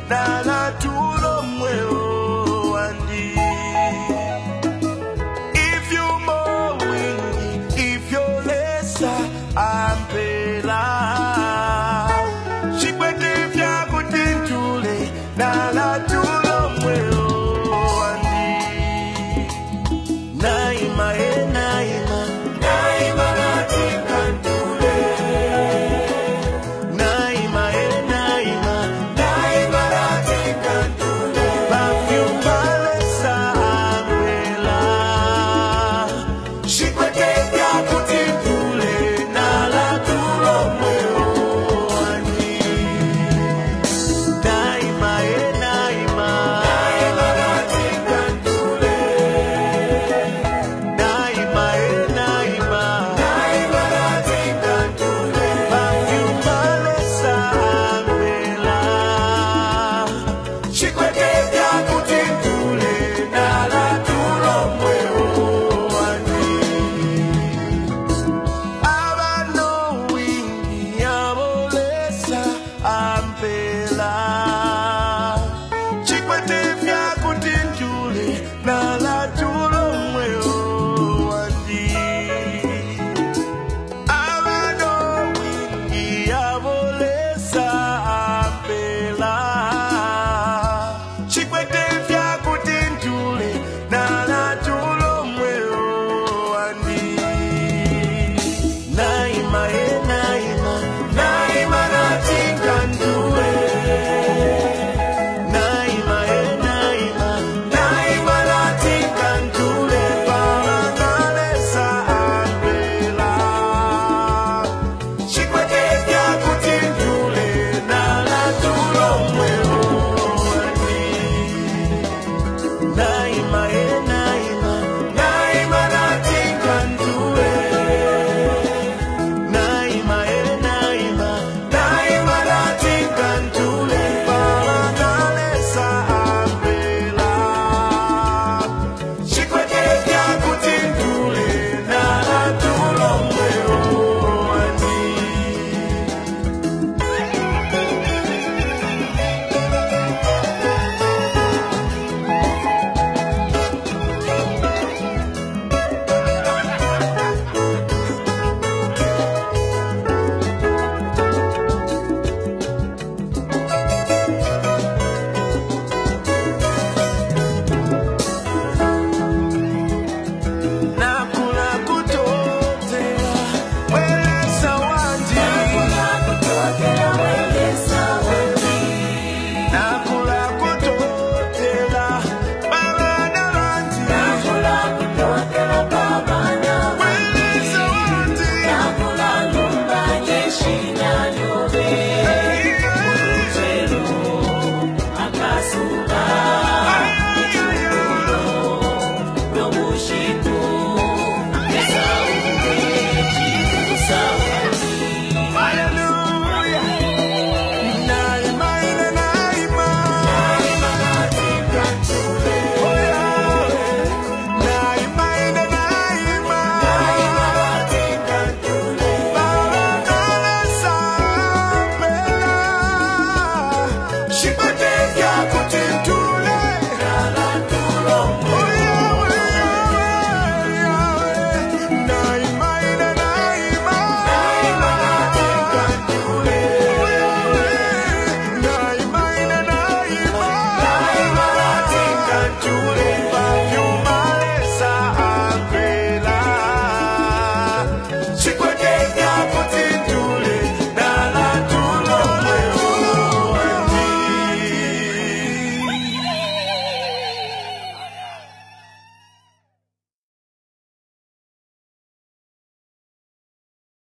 nala tulo mweo andi. If you mowing, if you lesa ampela. Chikwete vya kutintule nala tulo mweo andi. Naima naima, naima natikantule. Naima naima, naima natikantule. Perfume balesa ampela. Chikwete vya kutintule nala tulo mweo andi. Naima naima, naima natikantule. Naima naima, naima natikantule. Perfume balesa ampela. Chikwete vya kutintule nala tulo mweo andi. Abano wingi abolesa ampela. Chikwete vya kutintule nala tulo mweo andi. Abano wingi abolesa ampela. Chikwete vya kutintule nala tulo mweo andi. Naima naima, naima natikantule. Naima naima, naima natikantule. Parangalesa ampela. Chikwete vya kutintule nala tulo mweo andi. Naima naima, naima natikantule. Naima naima, naima natikantule. Parangalesa ampela. Chikwete vya kutintule nala tulo mweo andi. Nakula kutotela welesa wandi. Nakula kutotela babana wandi. Welesa wandi. Hallelujah. Naima naima, naima natikantule. Oh yeah. Naima naima, naima natikantule. Parangalesa ampela. Chikwete